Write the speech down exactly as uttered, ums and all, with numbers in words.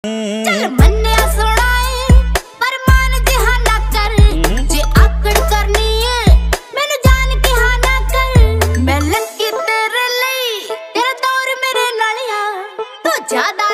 चल मन्निया सुनाए पर मान जिहा ना कर, जे आकड़ करनी है मैनू जान के हाँ ना कर। मैं लंकी तेरे लिए तेरा दौर मेरे नालिया, तू ज्यादा